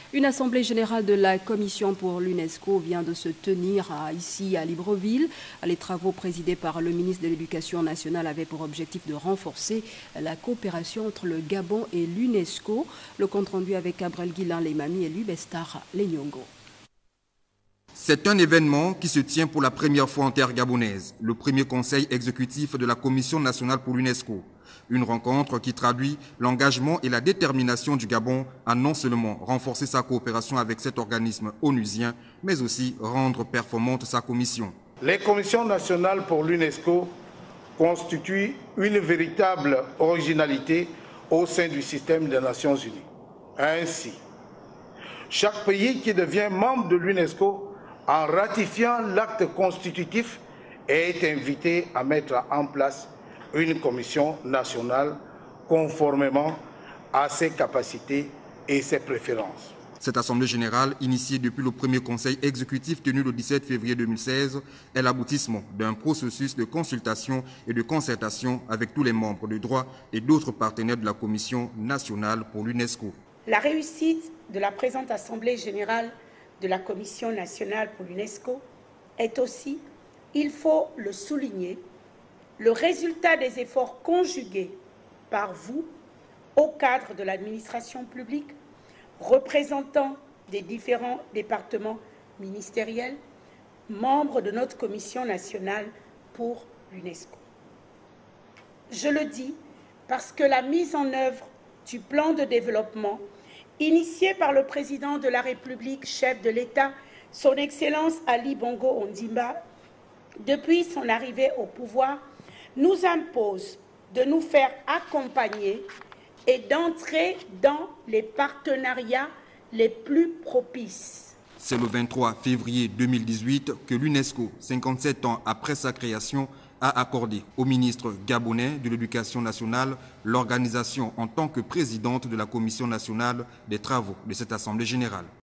Une assemblée générale de la Commission pour l'UNESCO vient de se tenir ici à Libreville. Les travaux présidés par le ministre de l'Éducation nationale avaient pour objectif de renforcer la coopération entre le Gabon et l'UNESCO. Le compte-rendu avec Abrel Guilain-Lemami et Lubestar Lenyongo. C'est un événement qui se tient pour la première fois en terre gabonaise, le premier conseil exécutif de la Commission nationale pour l'UNESCO. Une rencontre qui traduit l'engagement et la détermination du Gabon à non seulement renforcer sa coopération avec cet organisme onusien, mais aussi rendre performante sa commission. Les commissions nationales pour l'UNESCO constituent une véritable originalité au sein du système des Nations Unies. Ainsi, chaque pays qui devient membre de l'UNESCO en ratifiant l'acte constitutif est invité à mettre en place une commission nationale conformément à ses capacités et ses préférences. Cette assemblée générale, initiée depuis le premier conseil exécutif tenu le 17 février 2016, est l'aboutissement d'un processus de consultation et de concertation avec tous les membres de droit et d'autres partenaires de la Commission nationale pour l'UNESCO. La réussite de la présente assemblée générale de la Commission nationale pour l'UNESCO est aussi, il faut le souligner, le résultat des efforts conjugués par vous au cadre de l'administration publique, représentants des différents départements ministériels, membres de notre Commission nationale pour l'UNESCO. Je le dis parce que la mise en œuvre du plan de développement initié par le président de la République, chef de l'État, son Excellence Ali Bongo Ondimba, depuis son arrivée au pouvoir, nous impose de nous faire accompagner et d'entrer dans les partenariats les plus propices. C'est le 23 février 2018 que l'UNESCO, 57 ans après sa création, a accordé au ministre gabonais de l'Éducation nationale l'organisation en tant que présidente de la Commission nationale des travaux de cette Assemblée générale.